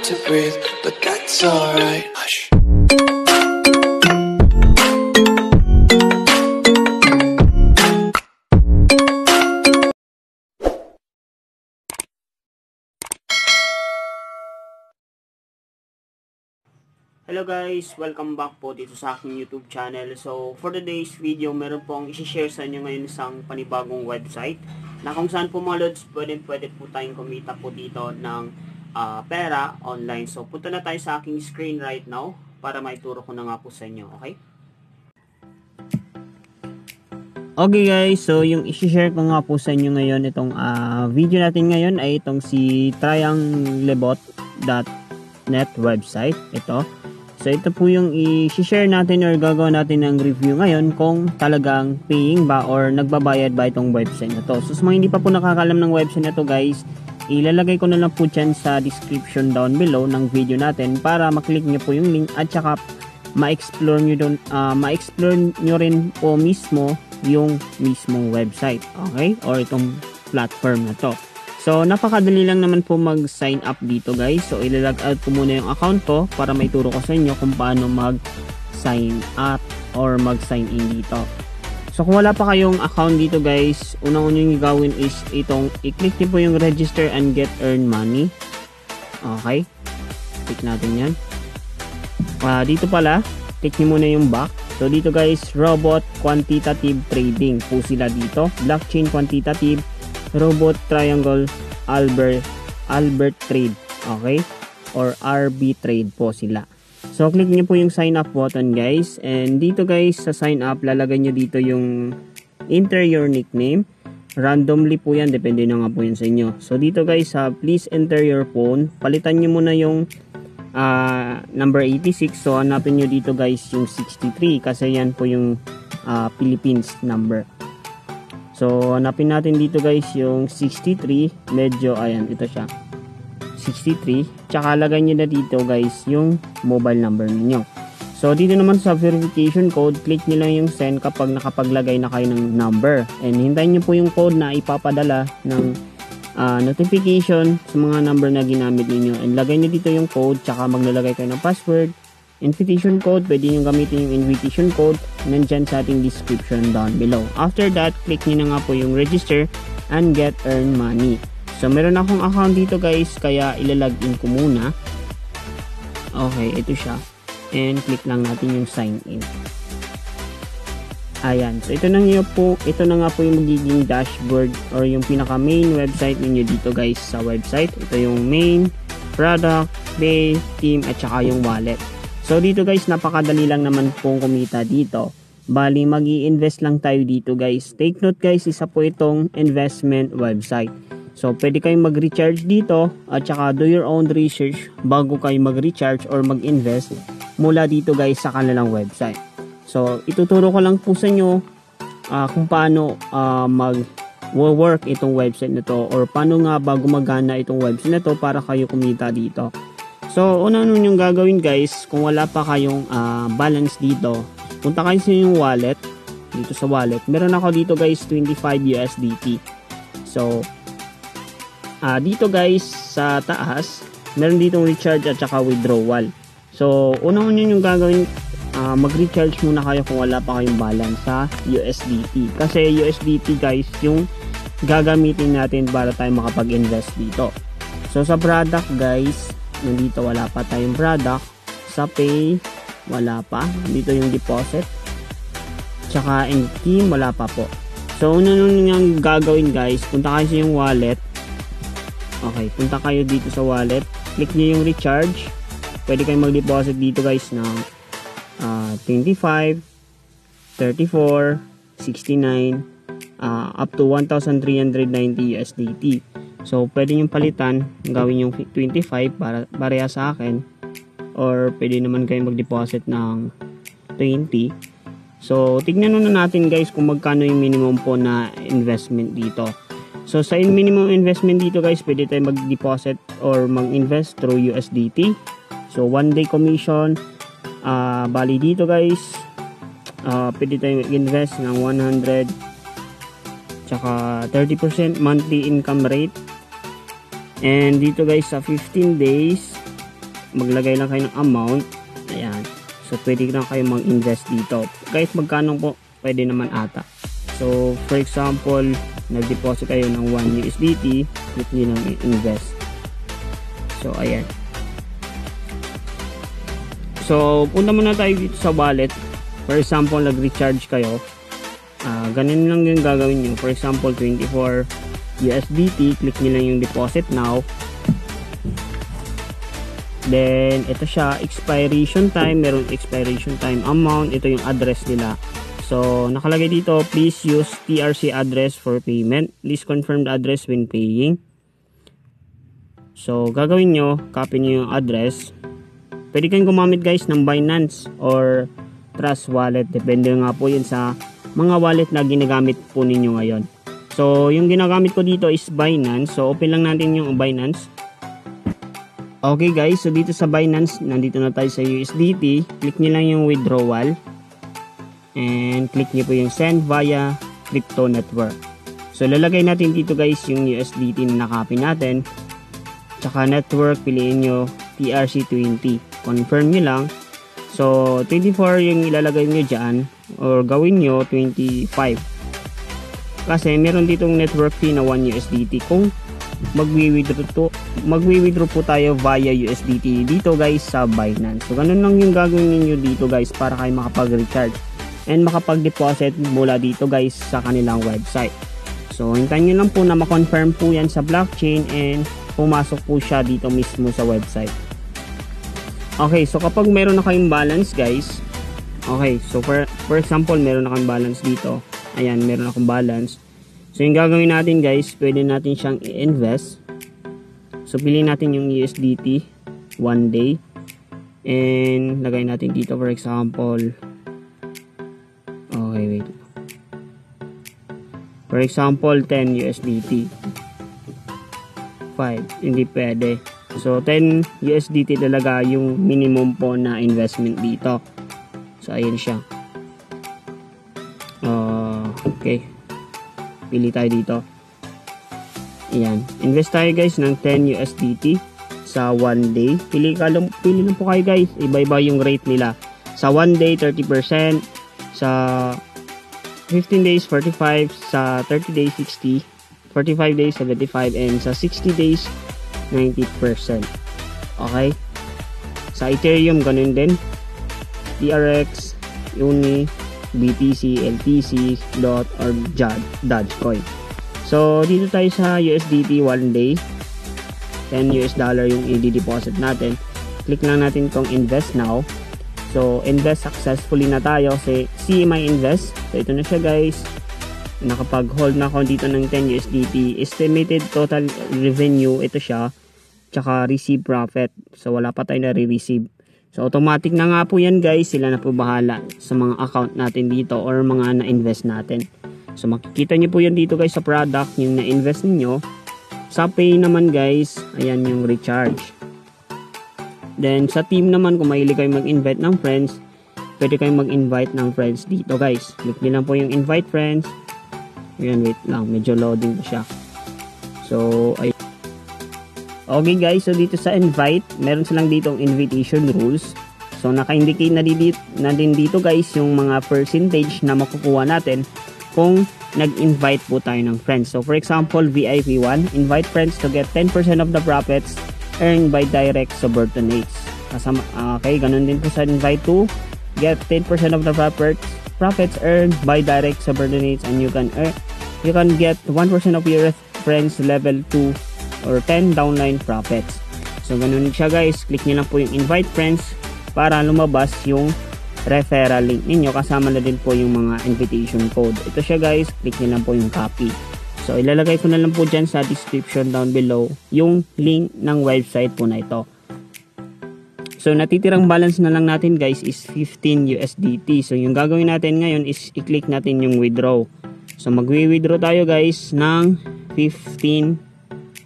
to breathe, but that's alright. Hush. Hello guys, welcome back po dito sa aking YouTube channel. So, for today's video, meron pong i-share sa inyo ngayon isang panibagong website na kung saan po mga lods, pwede po tayong kumita po dito ng pera online. So, punta na tayo sa aking screen right now para maituro ko na nga po sa inyo, okay? Okay guys, so yung i-share ko nga po sa inyo ngayon, itong video natin ngayon ay itong si trianglebot.net website. Ito. So, ito po yung i-share natin or gagawa natin ng review ngayon kung talagang paying ba or nagbabayad ba itong website na to. So, sa mga hindi pa po nakakalam ng website na to guys, ilalagay ko na lang po dyan sa description down below ng video natin para maklik nyo po yung link at saka ma-explore nyo rin po mismo yung mismong website. Okay? Or itong platform na to. So, napakadali lang naman po mag-sign up dito guys. So, ilalag out ko muna yung account ko para maituro ko sa inyo kung paano mag-sign up or mag-sign in dito. So, kung wala pa kayong account dito guys, unang-unang yung gawin is itong i-click nyo po yung register and get earn money. Okay? Click natin yan. Dito pala, click nyo muna yung back. So, dito guys, robot quantitative trading po sila dito. Blockchain quantitative robot triangle Albert trade, okay, or RB trade po sila. So click niyo po yung sign up button guys, and dito guys sa sign up lalagay niyo dito yung enter your nickname randomly po yan, depende na nga po yun sa inyo. So dito guys please enter your phone, palitan niyo muna yung number 86. So hanapin niyo dito guys yung 63 kasi yan po yung Philippines number. So, hanapin natin dito guys yung 63. Medyo, ayan, ito siya. 63. Tsaka lagay nyo na dito guys yung mobile number niyo. So, dito naman sa verification code, click nyo lang yung send kapag nakapaglagay na kayo ng number. And hintayin nyo po yung code na ipapadala ng notification sa mga number na ginamit niyo. And lagay nyo dito yung code, tsaka maglalagay kayo ng password. Invitation code, pwede nyo gamitin yung invitation code nandyan sa ating description down below. After that, click nyo na nga po yung register and get earn money. So, meron akong account dito guys, kaya ilalagin ko muna. Okay, ito siya. And click lang natin yung sign in. Ayan. So, ito na nga po yung magiging dashboard or yung pinaka main website ninyo dito guys sa website. Ito yung main, product, pay, team, at saka yung wallet. So dito guys, napakadali lang naman pong kumita dito. Bali, mag-i-invest lang tayo dito guys. Take note guys, isa po itong investment website. So pwede kayong mag-recharge dito at saka do your own research bago kayo mag-recharge or mag-invest mula dito guys sa kanilang website. So ituturo ko lang po sa inyo kung paano mag-work itong website na to or paano nga ba gumagana itong website na to para kayo kumita dito. So, una-una yung gagawin guys, kung wala pa kayong balance dito, punta kayo sa yung wallet, dito sa wallet. Meron ako dito guys, 25 USDT. So, dito guys, sa taas, meron ditong recharge at saka withdrawal. So, una-una yung gagawin, mag-recharge muna kayo kung wala pa kayong balance sa USDT. Kasi USDT guys, yung gagamitin natin para tayo makapag-invest dito. So, sa product guys, nandito wala pa tayong product. Sa pay wala pa, dito yung deposit, tsaka in team wala pa po. So una nung yung gagawin guys, punta kayo sa yung wallet. Okay, punta kayo dito sa wallet, click nyo yung recharge. Pwede kayong mag-deposit dito guys ng 25, 34, 69, up to 1,390 USDT. So, pwede nyo palitan, gawin yung 25 para pareha sa akin. Or, pwede naman kayo mag-deposit ng 20. So, tignan na natin guys kung magkano yung minimum po na investment dito. So, sa minimum investment dito guys, pwede tayo mag-deposit or mag-invest through USDT. So, 1 day commission. Bali dito guys, pwede tayo mag-invest ng 100 tsaka 30% monthly income rate. And dito guys sa 15 days maglagay lang kayo ng amount. Ayan. So, pwede lang kayo mag-invest dito. Kahit magkano po, pwede naman ata. So, for example, nag-deposit kayo ng 1 USDT, click nyo ng invest. So, ayan. So, punta muna tayo dito sa wallet. For example, nag-recharge kayo. Ganun lang yung gagawin nyo. For example, 24 USDT, click nyo lang yung deposit now. Then, ito siya, expiration time, meron expiration time amount, ito yung address nila. So, nakalagay dito, please use TRC address for payment. Please confirm the address when paying. So, gagawin nyo, copy nyo yung address. Pwede kayong gumamit guys ng Binance or Trust Wallet. Depende nga po yun sa mga wallet na ginagamit po ninyo ngayon. So, yung ginagamit ko dito is Binance. So, open lang natin yung Binance. Okay guys, so dito sa Binance, nandito na tayo sa USDT. Click nyo lang yung withdrawal. And click nyo po yung send via crypto network. So lalagay natin dito guys yung USDT na nakopy natin. Tsaka network, piliin nyo TRC20. Confirm nyo lang. So 24 yung ilalagay nyo dyan. Or gawin nyo 25. Kasi meron ditong network fee na 1 USDT kung magwi-withdraw po tayo via USDT dito guys sa Binance. So ganun lang yung gagawin niyo dito guys para kayo makapag-recharge and makapag-deposit mula dito guys sa kanilang website. So hintayin nyo lang po na ma-confirm po yan sa blockchain and pumasok po siya dito mismo sa website. Okay, so kapag meron na kayong balance guys, okay, so for example meron na kayong balance dito. Ayan, meron akong balance. So yung gagawin natin guys, pwede natin siyang i-invest. So piliin natin yung USDT 1 day. And lagay natin dito for example. Okay, wait. For example, 10 USDT. 5, hindi pwede. So 10 USDT talaga yung minimum po na investment dito. So ayun siya. Okay. Pili tayo dito. Ayan. Invest tayo guys ng 10 USDT sa 1 day. Pili lang po kayo guys. Iba-iba yung rate nila. Sa 1 day, 30%. Sa 15 days, 45. Sa 30 days, 60. 45 days, 75. And sa 60 days, 90%. Okay? Sa Ethereum, ganun din. TRX, Uni, BTC, LTC, DOT, or Dogecoin. So, dito tayo sa USDT 1 day. $10 yung i-deposit natin. Click lang natin tong invest now. So, invest successfully na tayo. See my invest. So, ito na siya guys. Nakapag-hold na ako dito ng 10 USDT. Estimated total revenue, ito siya. Tsaka receive profit. So, wala pa tayo na-receive. So, automatic na nga po yan guys. Sila na po bahala sa mga account natin dito or mga na-invest natin. So, makikita nyo po yan dito guys sa product, yung na-invest niyo. Sa pay naman guys, ayan yung recharge. Then, sa team naman, kung mahilig kayo mag-invite ng friends, pwede kayong mag-invite ng friends dito guys. Click nyo lang po yung invite friends. Ayan, wait lang. Medyo loading pa siya. So, ayun. Okay guys, so dito sa invite, meron silang ditong invitation rules. So naka-indicate na din dito guys yung mga percentage na makukuha natin kung nag-invite po tayo ng friends. So for example, VIP 1, invite friends to get 10% of the profits earned by direct subordinates. Okay, ganun din po sa invite 2, get 10% of the profits earned by direct subordinates and you can get 1% of your friends level 2 or 10 downline profits. So ganun siya guys, click nyo lang po yung invite friends para lumabas yung referral link ninyo, kasama na din po yung mga invitation code. Ito siya guys, click nyo lang po yung copy. So ilalagay ko na lang po dyan sa description down below yung link ng website po na ito. So natitirang balance na lang natin guys is 15 USDT. So yung gagawin natin ngayon is i-click natin yung withdraw. So magwi-withdraw tayo guys ng 15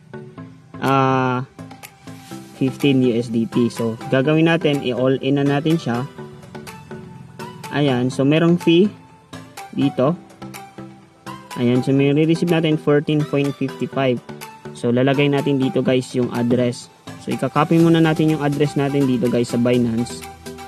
USDT. So gagawin natin, i-all in na natin siya. Ayan, so merong fee dito. Ayan, so may re-receive natin 14.55. So lalagay natin dito guys yung address. So So ika-copy muna natin yung address natin dito guys sa Binance.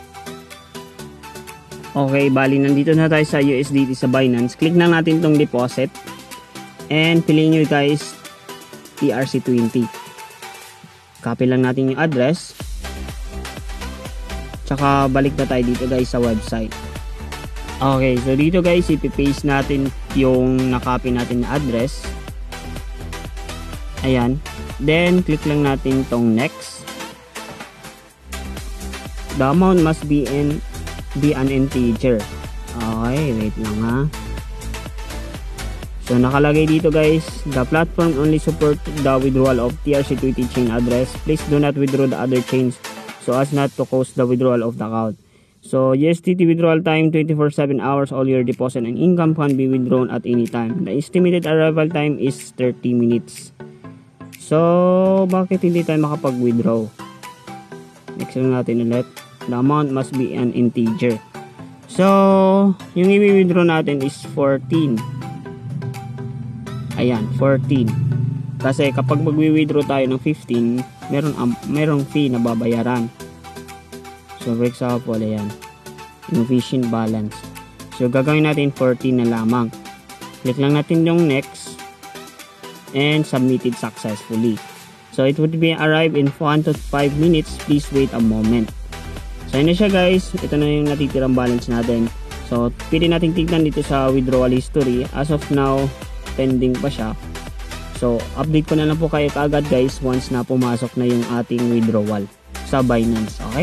Okay, bali nandito na tayo sa USDT sa Binance. Click na natin tong deposit. And piliin nyo guys ERC20. Copy lang natin yung address. Tsaka balik na tayo dito guys sa website. Okay, so dito guys ipipaste natin yung na-copy natin na address. Ayan. Then click lang natin tong next. The amount must be an integer. Okay, wait lang ha. So nakalagay dito guys, the platform only support the withdrawal of TRC20 chain address. Please do not withdraw the other chains so as not to cause the withdrawal of the account. So USDT withdrawal time 24/7 hours. All your deposit and income can be withdrawn at any time. The estimated arrival time is 30 minutes. So bakit hindi tayo makapag-withdraw? Next lang natin ulit. The amount must be an integer. So yung i-withdraw natin is 14. Ayan, 14. Kasi kapag mag-withdraw tayo ng 15, merong fee na babayaran. So for example, ayan, insufficient balance. So gagawin natin 14 na lamang. Click lang natin yung next and submitted successfully. So it would be arrive in 1 to 5 minutes. Please wait a moment. So yun na siya guys. Ito na yung natitirang balance natin. So pwede natin tignan dito sa withdrawal history. As of now, pending pa siya. So update ko na lang po kayo kaagad guys once na pumasok na yung ating withdrawal sa Binance. Okay?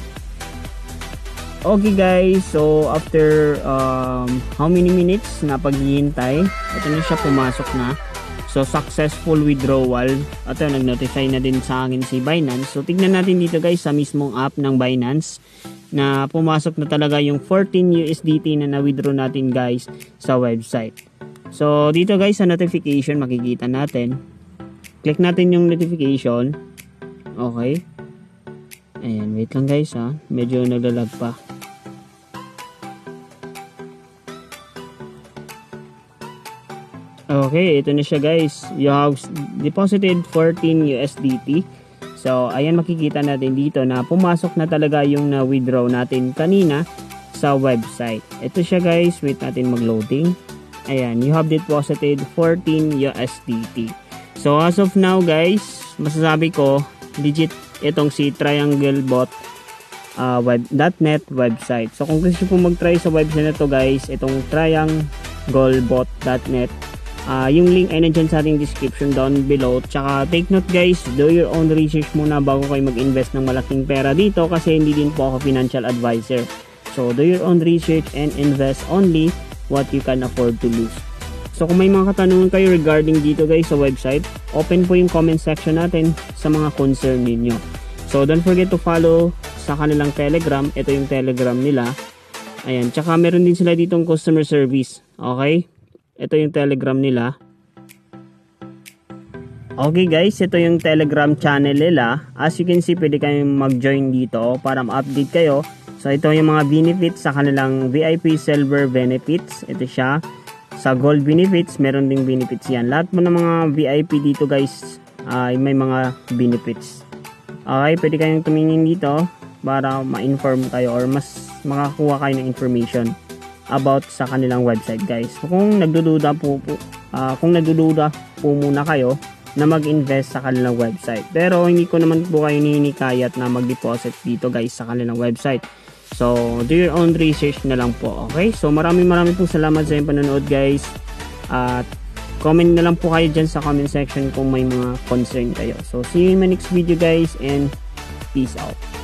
Okay guys, so after how many minutes na paghihintay, ito na siya, pumasok na. So successful withdrawal. Ito, nag-notify na din sa akin si Binance. So tignan natin dito guys sa mismong app ng Binance na pumasok na talaga yung 14 USDT na na-withdraw natin guys sa website. So dito guys sa notification makikita natin. Click natin yung notification. Okay. Ayan, wait lang guys ha. Medyo naglalag pa. Okay, ito na siya guys. You have deposited 14 USDT. So ayan, makikita natin dito na pumasok na talaga yung na-withdraw natin kanina sa website. Ito siya guys. Wait natin mag-loading. Ayan, you have deposited 14 USDT. So as of now guys, masasabi ko legit itong si trianglebot.net website. So kung gusto po mag-try sa website na to guys, itong trianglebot.net, yung link ay nandyan sa ating description down below. Tsaka take note guys, do your own research muna bago kayo mag-invest ng malaking pera dito kasi hindi din po ako financial advisor. So do your own research and invest only what you can afford to lose. So kung may mga katanungan kayo regarding dito guys sa website, open po yung comment section natin sa mga concern ninyo. So don't forget to follow sa kanilang Telegram. Ito yung Telegram nila. Ayan, tsaka meron din sila ditong customer service. Okay? Ito yung Telegram nila. Okay guys, ito yung Telegram channel nila. As you can see, pwede kayong mag-join dito para ma-update kayo. So ito yung mga benefits sa kanilang VIP Silver benefits. Ito siya. Sa Gold benefits, meron ding benefits yan. Lahat mo ng mga VIP dito guys, may mga benefits. Okay, pwede kayong tumingin dito para ma-inform kayo or mas makakuha kayo ng information about sa kanilang website guys. So, kung nagdududa po muna kayo na mag-invest sa kanilang website. Pero hindi ko naman po kayo hinikayat na mag-deposit dito guys sa kanilang website. So, do your own research na lang po. Okay? So, maraming pong salamat sa inyong panonood guys. At comment na lang po kayo dyan sa comment section kung may mga concern kayo. So, see you in my next video guys and peace out.